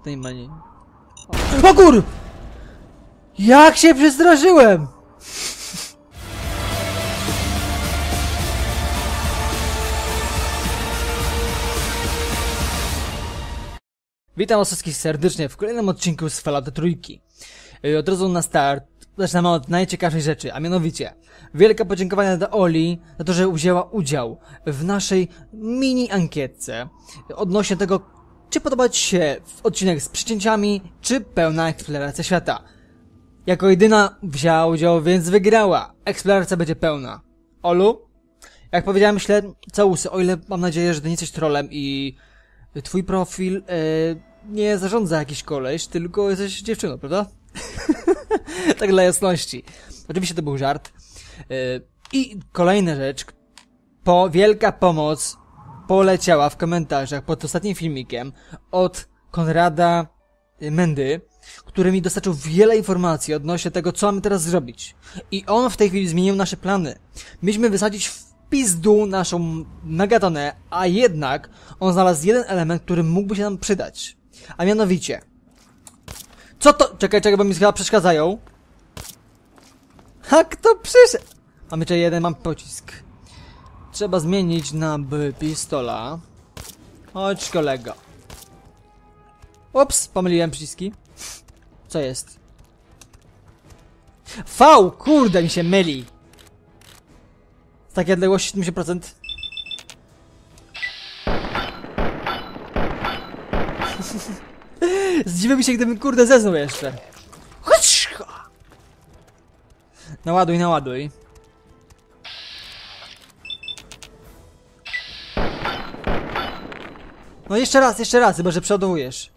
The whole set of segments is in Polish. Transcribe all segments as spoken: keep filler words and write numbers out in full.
To nie ma nie... O, o kur... Jak się przestraszyłem! Witam was wszystkich serdecznie w kolejnym odcinku z Fallouta trójki. Od razu na start zaczynamy od najciekawszej rzeczy, a mianowicie wielkie podziękowania dla Oli za to, że wzięła udział w naszej mini ankietce odnośnie tego, czy podoba ci się odcinek z przycięciami, czy pełna eksploracja świata. Jako jedyna wzięła udział, więc wygrała. Eksploracja będzie pełna. Olu, jak powiedziałem, myślę, całusy, o ile mam nadzieję, że ty nie jesteś trolem i twój profil e, nie zarządza jakiś koleś, tylko jesteś dziewczyną, prawda? Tak dla jasności. Oczywiście to był żart. E, I kolejna rzecz. Po, wielka pomoc poleciała w komentarzach pod ostatnim filmikiem od Konrada Mendy, który mi dostarczył wiele informacji odnośnie tego, co mamy teraz zrobić. I on w tej chwili zmienił nasze plany. Mieliśmy wysadzić w pizdu naszą megatonę, a jednak on znalazł jeden element, który mógłby się nam przydać. A mianowicie... Co to? Czekaj, czekaj, bo mi chyba przeszkadzają. A kto przyszedł? Mamy jeszcze jeden, mam pocisk. Trzeba zmienić na b pistola. Chodź, kolego. Ups, pomyliłem przyciski. Co jest? V, kurde, mi się myli. Z takiej odległości siedemdziesiąt procent. Zdziwiłbym się, gdybym kurde zeznął jeszcze. Naładuj, naładuj. No jeszcze raz, jeszcze raz, chyba że przeładowujesz.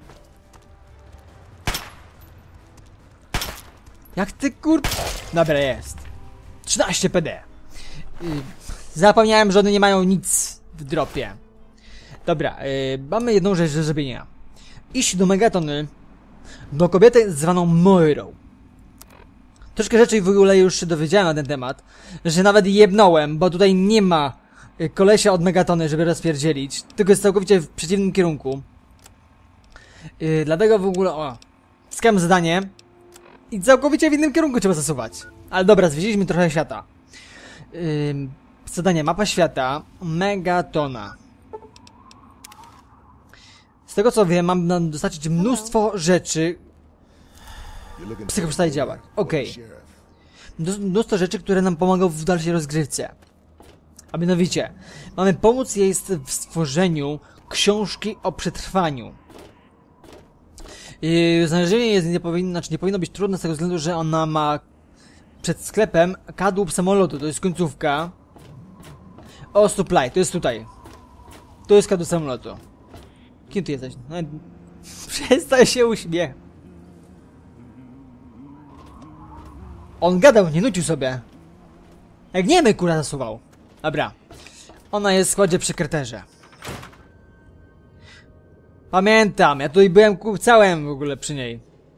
Jak ty kur... Dobra, jest. trzynaście P D. Yy, zapomniałem, że one nie mają nic w dropie. Dobra, yy, mamy jedną rzecz do zrobienia. Iść do Megatony, do kobiety zwaną Moirą. Troszkę rzeczy w ogóle już się dowiedziałem na ten temat, że nawet jebnąłem, bo tutaj nie ma kolesia od Megatony, żeby rozpierdzielić, tylko jest całkowicie w przeciwnym kierunku. Yy, dlatego w ogóle, o, skam zadanie i całkowicie w innym kierunku trzeba zasuwać. Ale dobra, zwiedziliśmy trochę świata. Yy, zadanie, mapa świata, Megatona. Z tego co wiem, mam nam dostarczyć mnóstwo rzeczy. Psycho przestaje działać. Okej. Okay. Mnóstwo rzeczy, które nam pomogą w dalszej rozgrywce. A mianowicie, mamy pomóc jej w stworzeniu książki o przetrwaniu. Yy, znalezienie jest nie powinno, znaczy nie powinno być trudne z tego względu, że ona ma przed sklepem kadłub samolotu, to jest końcówka. O, supply, to jest tutaj. To jest kadłub samolotu. Kim ty jesteś? No, przestań się uśmiech. On gadał, nie nucił sobie. Jak nie my, kurwa, zasuwał. Dobra. Ona jest w składzie przy kreterze. Pamiętam, ja tutaj byłem całem w ogóle przy niej.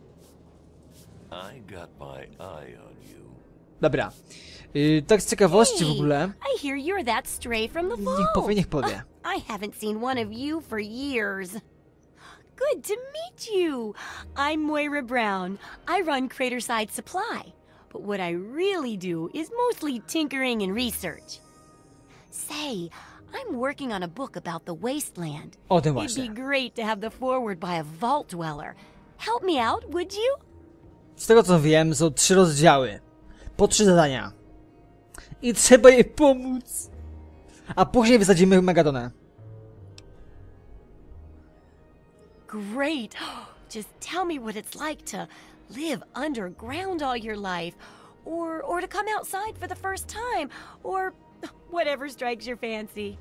Dobra. Yy, tak z ciekawości w ogóle. Niech powie, niech powie. I haven't seen one of you for years. Good to meet you. I'm Moira Brown. I run Craterside Supply. But what I really do is mostly tinkering and research. Say, I'm working on a book about the wasteland. O tym It'd właśnie. be great to have the foreword by a vault dweller. Help me out, would you? Z tego co wiem, są trzy rozdziały. Po trzy zadania. I trzeba jej pomóc. A później wysadzimy Megatonę. Great. Just tell me what it's like to live underground all your life, or or to come outside for the first time, or whatever strikes your fancy.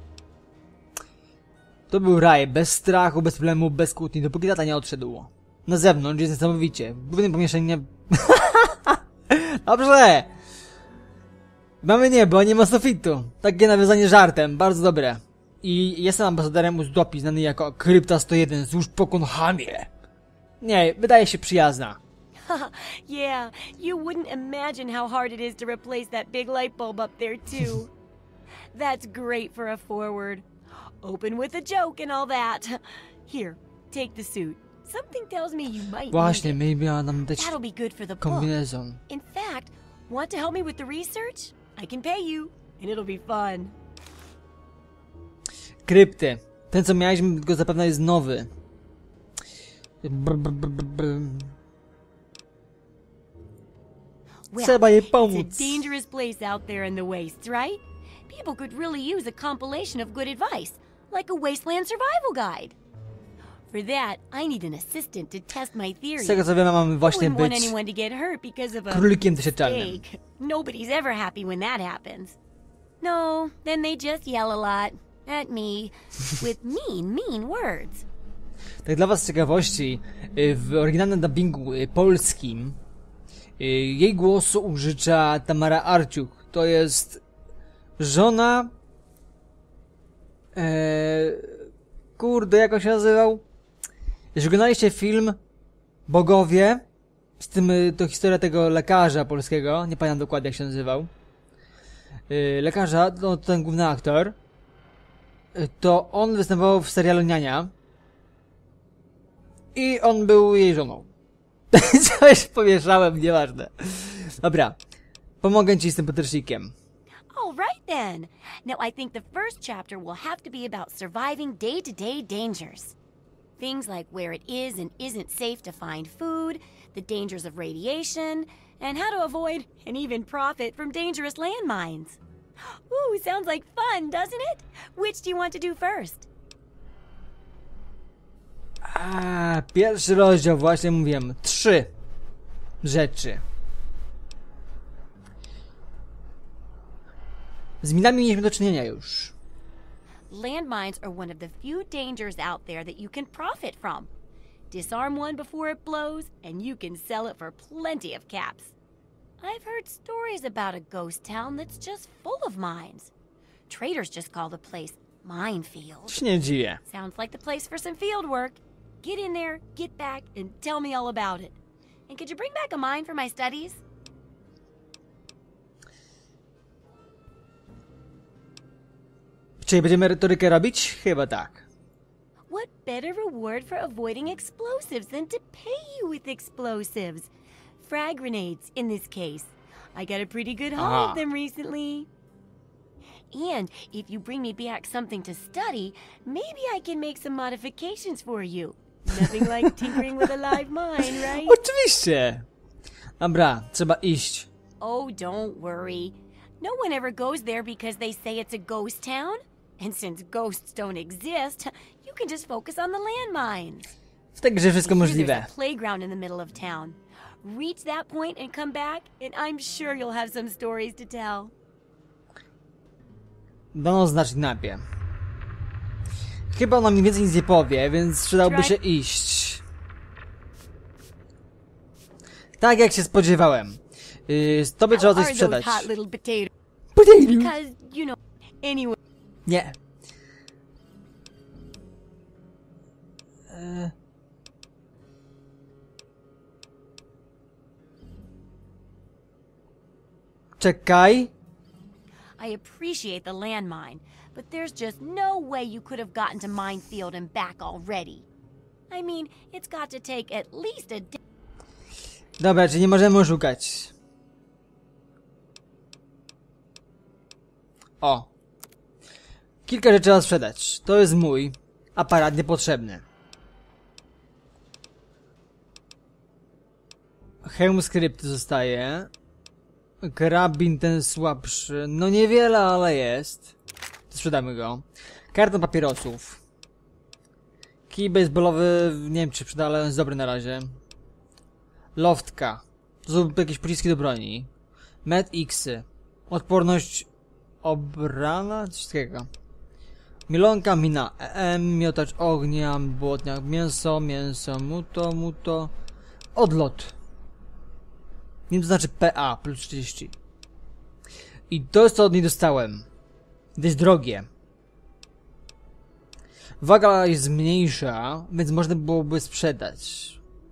To był raj, bez strachu, bez problemu, bez kłótni, dopóki tata nie odszedł. Na zewnątrz jest niesamowicie. W głównym pomieszczeniu nie... Dobrze! Mamy niebo, nie ma sufitu. Takie nawiązanie żartem, bardzo dobre. I jestem ambasadorem Uzdopi, znany jako Krypta sto jeden, złóż pokój Hamie. Nie, wydaje się przyjazna. Yeah, you wouldn't imagine how hard it is to replace that big light bulb up there too. That's great for a forward. Open with a joke and all that. Here, take the suit. Something tells me you might Właśnie, need it. miała nam dać That'll be good for the book. kombinezon. In fact, want to help me with the research? I can pay you, and it'll be fun. Krypty. Ten, co mieliśmy, go zapewne jest nowy. Brr, brr, brr, brr. Well, Trzeba jej it's pomóc. a dangerous place out there in the wastes, right? People could really use a compilation of good advice, like a wasteland survival guide. For that, I need an assistant to test my Z theories. tego co wiem, mamy I właśnie wouldn't want być anyone to get hurt because of a królikiem doświadczalnym. mistake. Nobody's ever happy when that happens. No, then they just yell a lot at me with mean, mean words. Tak dla was z ciekawości, y, w oryginalnym dubbingu y, polskim y, jej głosu użycza Tamara Arciuk. To jest żona... E, kurde, jak on się nazywał? Jeśli oglądaliście film Bogowie, z tym, y, to historia tego lekarza polskiego, nie pamiętam dokładnie jak się nazywał. Y, lekarza, to ten główny aktor, y, to on występował w serialu Niania. I on był jej żoną. Coś pomieszałem, nieważne. Dobra. Pomogę ci z tym podręcznikiem. All right then. Now I think the first chapter will have to be about surviving day-to-day dangers. Things like where it is and isn't safe to find food, the dangers of radiation, and how to avoid and even profit from dangerous landmines. Ooh, sounds like fun, doesn't it? Which do you want to do first? A, pierwszy rozdział, właśnie mówiłem. Trzy rzeczy. Z minami mieliśmy do czynienia już. Landmines are one of the few dangers out there that you can profit from. Disarm one before it blows, and you can sell it for plenty of caps. I've heard stories about a ghost town that's just full of mines. Traders just call the place Minefield. Się nie dziwię. Sounds like the place for some field work. Get in there, get back, and tell me all about it. And could you bring back a mine for my studies? Czyli będziemy retorykę robić? Chyba tak. What better reward for avoiding explosives than to pay you with explosives? Frag grenades, in this case. I got a pretty good haul Aha. of them recently. And if you bring me back something to study, maybe I can make some modifications for you. Nothing like tinkering with a live mine, right? Oczywiście. Dobra, trzeba iść. Oh, don't worry. No one ever goes there because they say it's a ghost town. And since ghosts don't exist, you can just focus on the landmines. W tej grze wszystko Here możliwe. There's a playground in the middle of town. Reach that point and come back, and I'm sure you'll have some stories to tell. Dano oznaczyć mapie. Chyba ona mi więcej nic nie powie, więc przydałoby się iść. Tak jak się spodziewałem. Yy, z tobie trzeba How coś are those sprzedać. hot little potatoes? Potato! Because, you know, anyway. Nie. Eee. Czekaj. I appreciate the landmine, but there's just no way you could have gotten to Minefield and back already. I mean, it's got to take at least a day. Dobra, czy nie możemy oszukać? O. Kilka rzeczy trzeba sprzedać. To jest mój aparat niepotrzebny. Hełm skrypty zostaje. Karabin ten słabszy. No niewiele, ale jest. To sprzedamy go. Karton papierosów. Kij baseballowy, nie wiem czy przyda, ale on jest dobry na razie. Loftka. To są jakieś pociski do broni. Med X-y. Odporność obrana? Coś takiego. Milonka, mina E M, miotacz ognia, błotniak, mięso, mięso, muto, muto. Odlot. Nie wiem, to znaczy P A plus trzydzieści. I to jest co od niej dostałem. Dość drogie. Waga jest mniejsza, więc można byłoby sprzedać.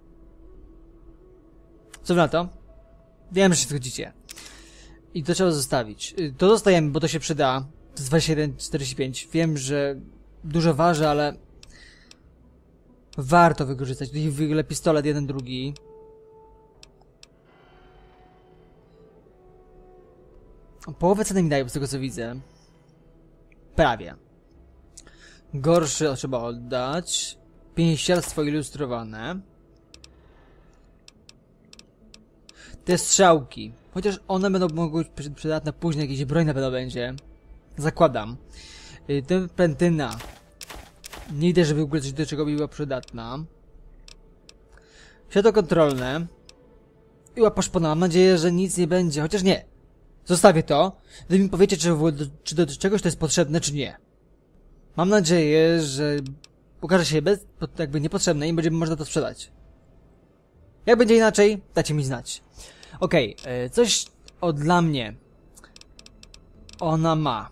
Co wy na to? Wiem, że się zgodzicie. I to trzeba zostawić. To zostajemy, bo to się przyda. To jest dwadzieścia jeden czterdzieści pięć. Wiem, że dużo waży, ale... Warto wykorzystać. Tutaj w ogóle pistolet jeden, drugi. Połowę ceny mi dają z tego co widzę. Prawie. Gorszy trzeba oddać. Pięściarstwo ilustrowane. Te strzałki. Chociaż one będą mogły być przydatne później, jakieś broń na pewno będzie. Zakładam. Yy, ten pentyna. Nie idę, żeby w ogóle coś do czego była przydatna. Światło kontrolne. I łapa szpona. Mam nadzieję, że nic nie będzie. Chociaż nie. Zostawię to. Wy mi powiecie, czy, do, czy do czegoś to jest potrzebne, czy nie. Mam nadzieję, że okaże się bez, jakby niepotrzebne i będzie można to sprzedać. Jak będzie inaczej, dajcie mi znać. Okej, okay, coś o dla mnie. Ona ma.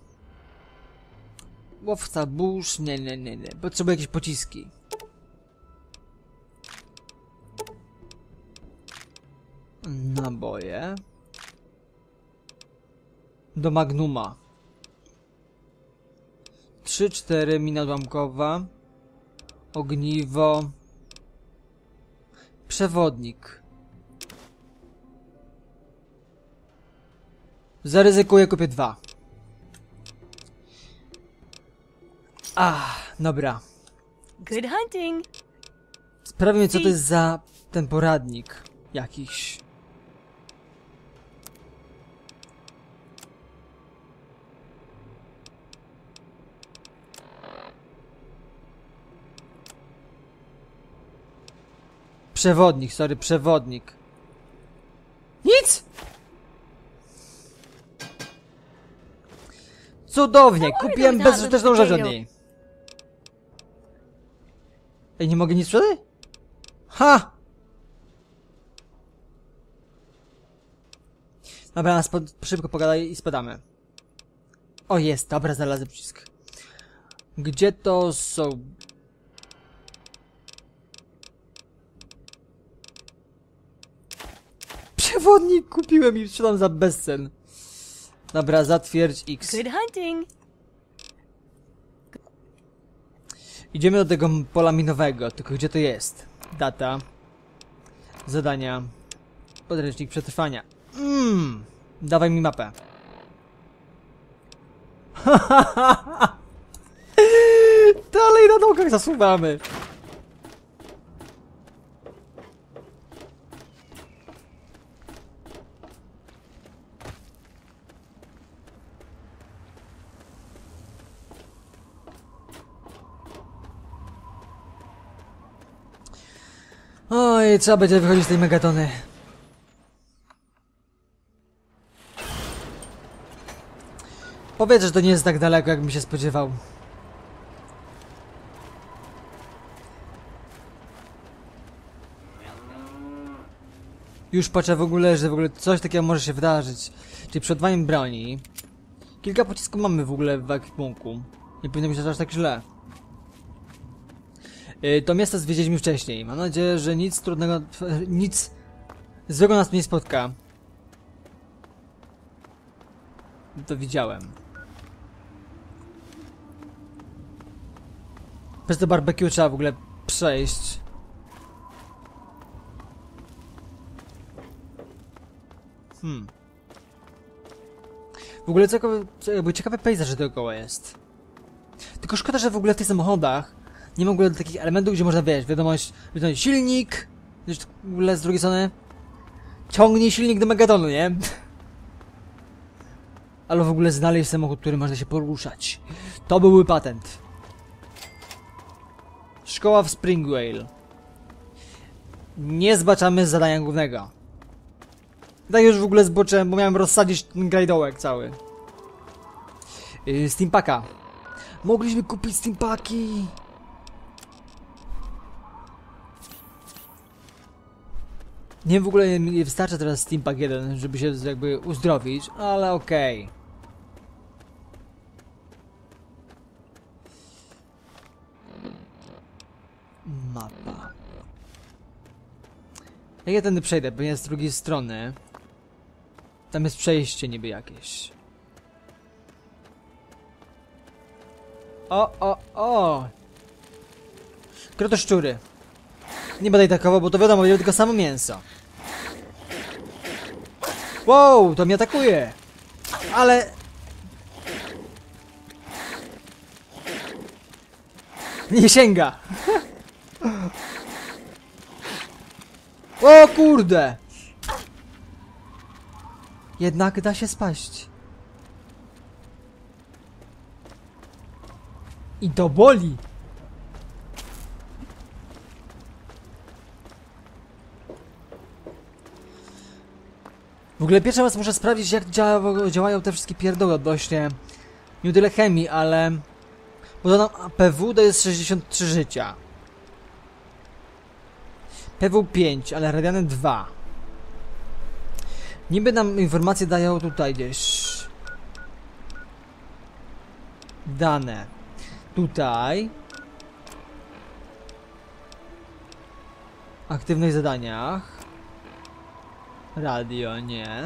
Łowca burz, nie, nie, nie, nie. Potrzebuję jakieś pociski. Naboje. Do Magnuma. trzy cztery, mina odłamkowa. Ogniwo. Przewodnik. Zaryzykuję, kupię dwa. Ah, dobra. Good hunting. Sprawdźmy, co to jest za ten poradnik jakiś. Przewodnik, sorry, przewodnik. Nic! Cudownie, kupiłem bezużyteczną rzecz od niej. Ej, nie mogę nic sprzedać? Ha! Dobra, nas pod, szybko pogadaj i spadamy. O, jest, dobra, znalazłem przycisk. Gdzie to są? Przewodnik kupiłem i sprzedam za bezcen. Dobra, zatwierdź X. Good hunting. Idziemy do tego pola minowego, tylko gdzie to jest? Data. Zadania. Podręcznik przetrwania. Mmm. Dawaj mi mapę. Dalej na nogach zasuwamy. Oj, trzeba będzie wychodzić z tej megatony. Powiedz, że to nie jest tak daleko, jakbym się spodziewał. Już patrzę w ogóle, że w ogóle coś takiego może się wydarzyć. Czyli przed odwaniem broni. Kilka pocisków mamy w ogóle w ekwipunku. Nie powinno być aż tak źle. Yy, to miasto zwiedziliśmy wcześniej. Mam nadzieję, że nic trudnego, nic złego nas nie spotka. To widziałem. Przez to barbecue trzeba w ogóle przejść. Hmm. W ogóle ciekawy, jakby ciekawy pejzaż dookoła jest. Tylko szkoda, że w ogóle w tych samochodach nie ma w ogóle takich elementów, gdzie można, wiesz, wiadomość, wiadomość silnik, wiesz, w ogóle z drugiej strony ciągnij silnik do megatonu, nie? Ale w ogóle znaleźć samochód, który można się poruszać. To byłby patent. Szkoła w Springvale. Nie zbaczamy z zadania głównego. Tak już w ogóle zboczyłem, bo miałem rozsadzić ten grajdołek cały. Yy, Steampaka. Mogliśmy kupić Steampaki. Nie wiem, w ogóle nie wystarcza teraz Steampak jeden, żeby się jakby uzdrowić, ale okej. Okay. Mapa. Jak ja tędy przejdę, bo nie z drugiej strony. Tam jest przejście niby jakieś. O, o, o! Krotoszczury. Nie będę atakował, bo to wiadomo, będzie tylko samo mięso. Wow, to mnie atakuje. Ale... Nie sięga. O kurde. Jednak da się spaść. I to boli. W ogóle pierwszy raz muszę sprawdzić, jak działa, działają te wszystkie pierdoły odnośnie nie tyle chemii, ale... Bo to nam P W to jest sześćdziesiąt trzy życia. P W pięć, ale radiany dwa. Niby nam informacje dają tutaj gdzieś. Dane. Tutaj. Aktywność w zadaniach. Radio, nie.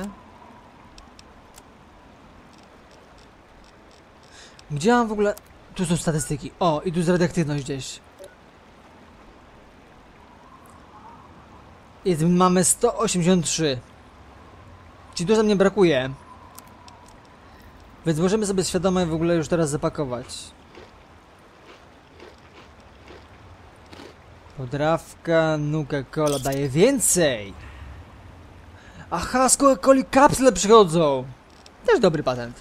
Gdzie mam w ogóle... Tu są statystyki. O, i tu jest radioaktywność gdzieś. Jest, mamy sto osiemdziesiąt trzy. Czyli dużo mnie brakuje. Więc możemy sobie świadomie w ogóle już teraz zapakować. Podrawka, Nuka-Cola daje więcej. Aha, z Coca-Coli kapsle przychodzą. Też dobry patent.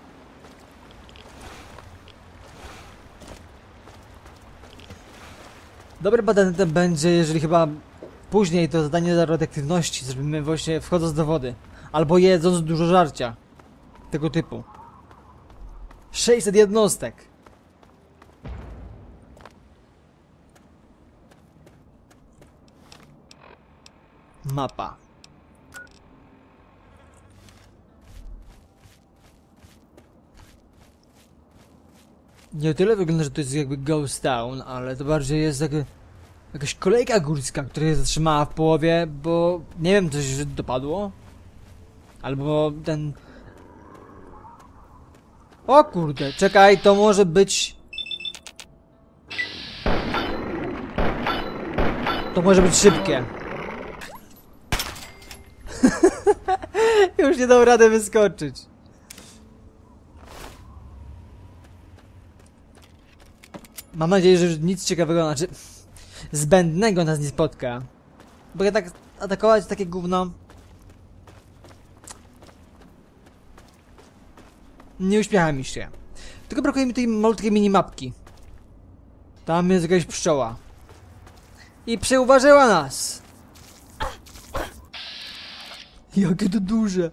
Dobry patentem będzie, jeżeli chyba później to zadanie do radioaktywności zrobimy właśnie wchodząc do wody. Albo jedząc dużo żarcia. Tego typu. sześćset jednostek. Mapa. Nie tyle wygląda, że to jest jakby Ghost Town, ale to bardziej jest jak, jakaś kolejka górska, która się zatrzymała w połowie, bo nie wiem, coś dopadło. Albo ten... O kurde, czekaj, to może być... To może być szybkie. Już nie dał rady wyskoczyć. Mam nadzieję, że już nic ciekawego, znaczy zbędnego nas nie spotka. Bo ja tak atakować takie gówno. Nie uśmiecha mi się. Tylko brakuje mi tej malutkiej minimapki. Tam jest jakaś pszczoła. I przeuważyła nas. Jakie to duże.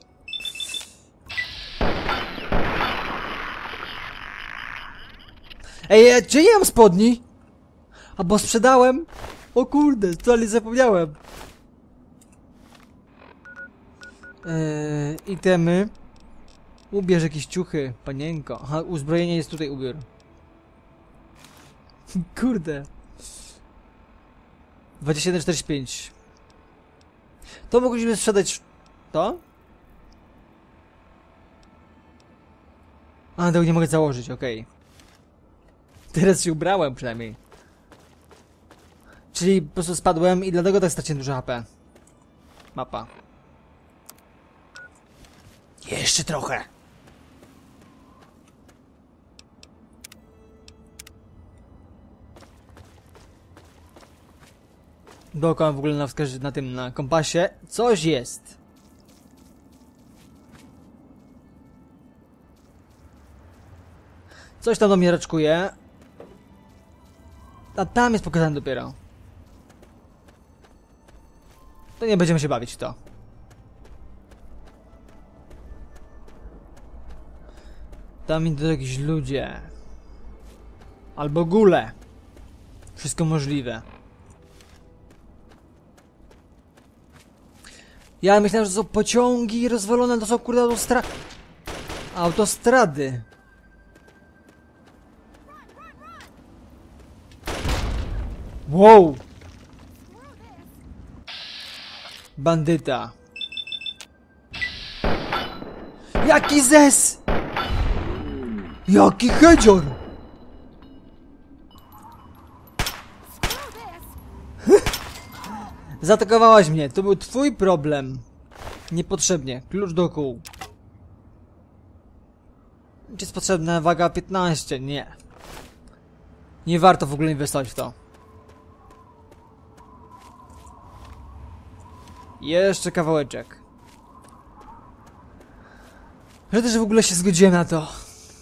Ej, ja gdzie nie mam spodni? A bo sprzedałem? O kurde, totalnie zapomniałem. Eee, itemy. Ubierz jakieś ciuchy, panienko. Aha, uzbrojenie jest tutaj, ubiór. Kurde. dwadzieścia jeden czterdzieści pięć. To mogliśmy sprzedać... To? A, tego nie mogę założyć, okej. Okay. Teraz się ubrałem przynajmniej. Czyli po prostu spadłem i dlatego tak straciłem dużo H P. Mapa. Jeszcze trochę. Dookoła w ogóle na, na tym, na kompasie coś jest. Coś tam do mnie raczkuje. A tam jest pokazane dopiero. To nie będziemy się bawić w to. Tam idą jakieś ludzie. Albo gule. Wszystko możliwe. Ja myślałem, że to są pociągi rozwalone, to są kurde autostra... autostrady. Wow! Bandyta. Jaki zes! Jaki hedzior! Zaatakowałaś mnie, to był twój problem. Niepotrzebnie. Klucz do kół. Czy jest potrzebna waga piętnaście? Nie. Nie warto w ogóle inwestować w to. Jeszcze kawałeczek. Że też w ogóle się zgodziłem na to.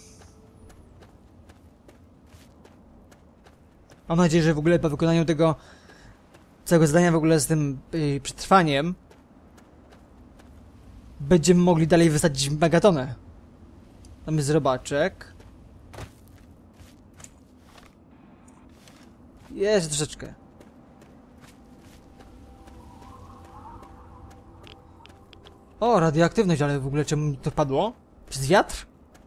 Mam nadzieję, że w ogóle po wykonaniu tego całego zadania w ogóle z tym yy, przetrwaniem będziemy mogli dalej wysadzić megatonę. Mamy zrobaczek. Jeszcze troszeczkę. O, radioaktywność, ale w ogóle czemu mi to padło? Przez wiatr?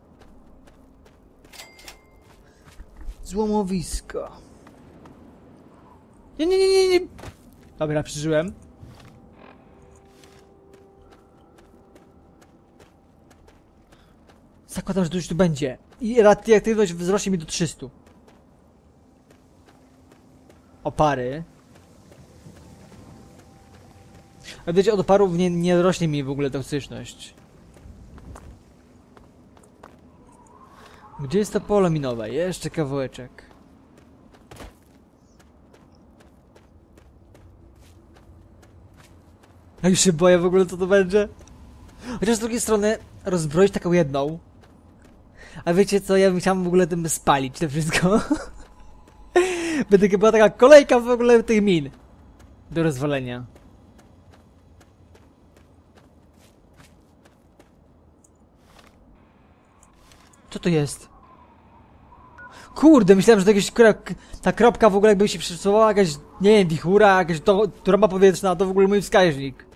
Złomowisko. Nie, nie, nie, nie, nie. Dobra, przeżyłem. Zakładam, że to już tu będzie. I radioaktywność wzrośnie mi do trzystu. Opary. A wiecie, od oparów nie, nie rośnie mi w ogóle toksyczność. Gdzie jest to pole minowe? Jeszcze kawałeczek. Ja już się boję w ogóle, co to będzie. Chociaż z drugiej strony rozbroić taką jedną. A wiecie co, ja bym chciał w ogóle tym spalić to wszystko. Będzie była taka kolejka w ogóle tych min do rozwalenia. Co to jest? Kurde, myślałem, że to jakieś krok, ta kropka w ogóle jakby się przesuwała, jakaś, nie wiem, wichura, jakaś to, trąba powietrzna, to w ogóle mój wskaźnik.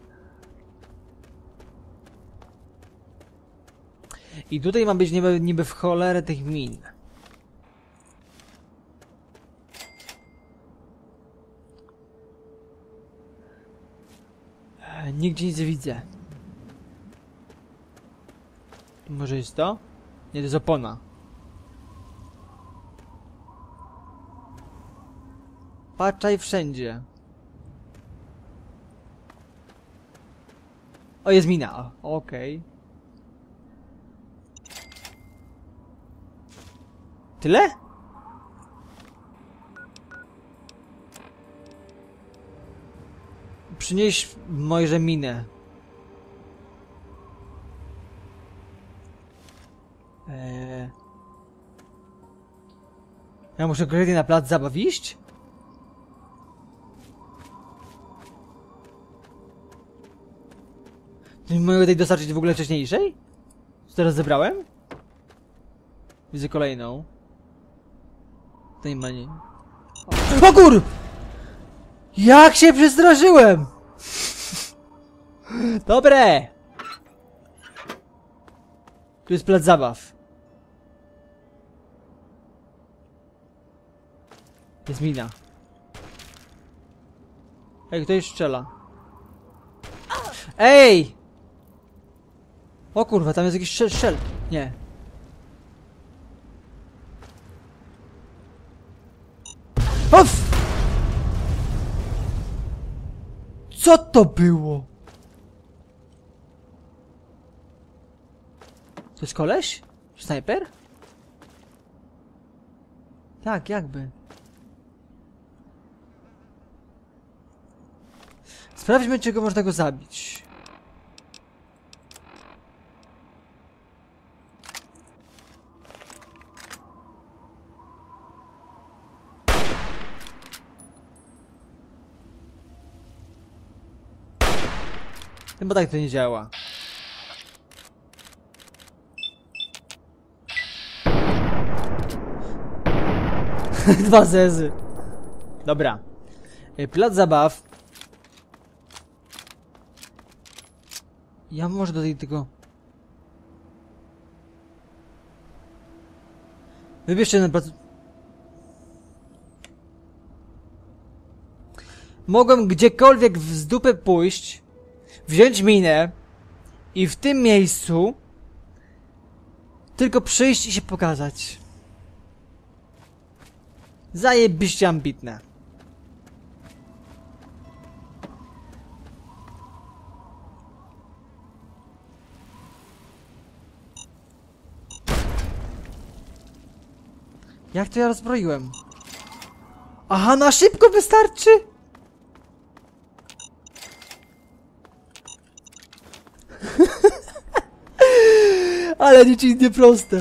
I tutaj ma być niby, niby w cholerę tych min. Nigdzie nic nie widzę. Może jest to? Nie, to jest opona. Patrzaj wszędzie. O, jest mina. Okej. Okay. Tyle? Przynieś może minę. Eee... Ja muszę konkretnie na plac zabaw iść? Nie mogę tej dostarczyć w ogóle wcześniejszej? Co teraz zebrałem? Widzę kolejną. To nie ma nie. O, o kur! Jak się przestraszyłem! Dobre! Tu jest plac zabaw. Jest mina. Ej, ktoś strzela. Ej! O kurwa, tam jest jakiś strzel, strzel. Nie. Of! Co to było? To jest koleś? Snajper? Tak, jakby. Sprawdźmy, czego można go zabić. Chyba tak to nie działa. Dwa zezy. Dobra. Plac zabaw. Ja może do tej tego... Wybierzcie na plac... Mogłem gdziekolwiek w dupę pójść, wziąć minę i w tym miejscu tylko przyjść i się pokazać. Zajebiście ambitne. Jak to ja rozbroiłem? Aha, na szybko wystarczy? Ale dziecinnie proste.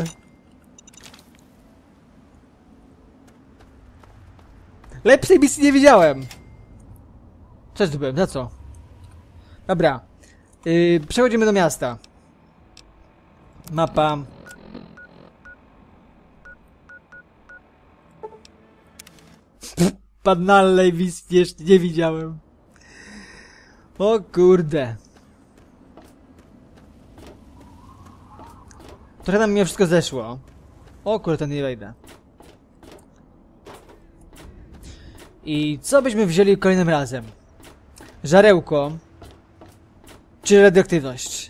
Lepszej misji nie widziałem. Co zdobyłem? Za co? Dobra. Yy, przechodzimy do miasta. Mapa. Banalnej misji jeszcze nie widziałem. O kurde. Trochę nam mnie wszystko zeszło. O kurde, to nie wejdę. I co byśmy wzięli kolejnym razem? Żarełko. Czy radioaktywność?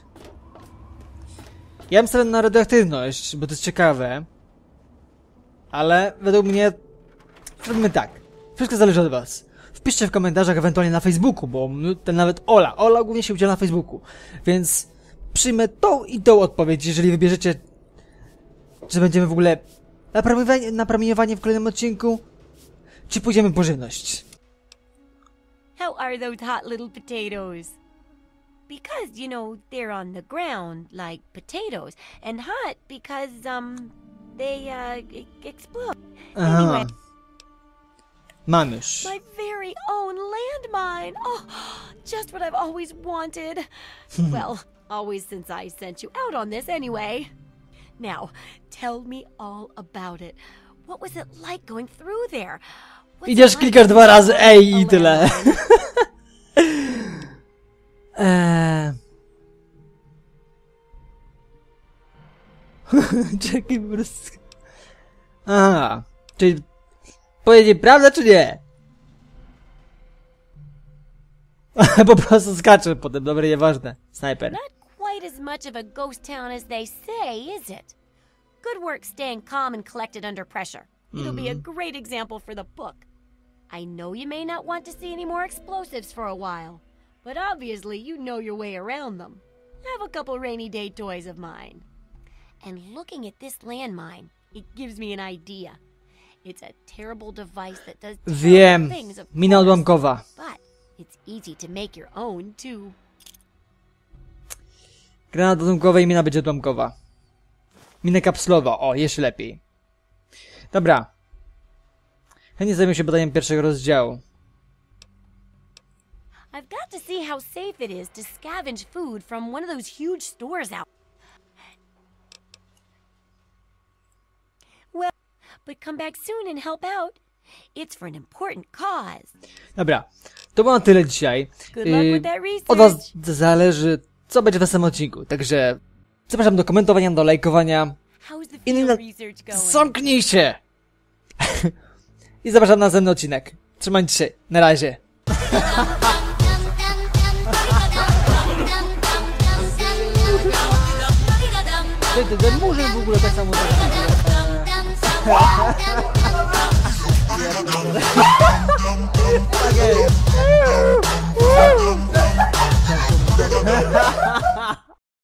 Ja bym stawiał na radioaktywność, bo to jest ciekawe. Ale według mnie... Zrobimy tak. Wszystko zależy od was. Wpiszcie w komentarzach, ewentualnie na Facebooku, bo ten nawet Ola. Ola głównie się udziela na Facebooku. Więc przyjmę tą i tą odpowiedź, jeżeli wybierzecie... Czy będziemy w ogóle... Napromieniowanie, napromieniowanie w kolejnym odcinku? Czy pójdziemy po żywność? How are those hot little potatoes? Because, you know, they're on the ground, like potatoes. And hot because, um, they, uh, e- explode. Aha. Anyway, Mam już. my very own landmine. Oh, just what I've always wanted. Well, always since I sent you out on this anyway. Now, tell me all about it. What was it like going through there? What's Idziesz, it like klikasz dwa razy to ej a i tyle. landmine? Eee... Czekaj, po prostu... Aha, czyli... Powiedzieć prawdę, czy nie? Po prostu skaczę potem, dobra, nieważne. Snajper. Not quite as much of a ghost town as they say, is it? Good work staying calm and collected under pressure. It'll be a great example for the book. I know you may not want to see any more explosives for a while, but obviously you know your way around them. Have a couple rainy day toys of mine. And looking at this landmine, it gives me an idea. It's a terrible device that does terrible Wiem. things, of Mina course, odłamkowa. but it's easy to make your own too. Granat odłamkowa i mina będzie odłamkowa. Mina kapsulowa, o, jeszcze lepiej. Dobra. Chętnie zajmę się badaniem pierwszego rozdziału. I've got to see how safe it is to scavenge food from one of those huge stores out. Well, but come back soon and help out. It's for an important cause. Dobra, to było na tyle dzisiaj. Good luck Yy, with that research. Od was zależy, co będzie w następnym odcinku. Także zapraszam do komentowania, do lajkowania. How's the I field na... research going? Zamknij się! I zapraszam na następny odcinek. Trzymajcie się, na razie. Ten, ten murzyn w ogóle tak samo tak.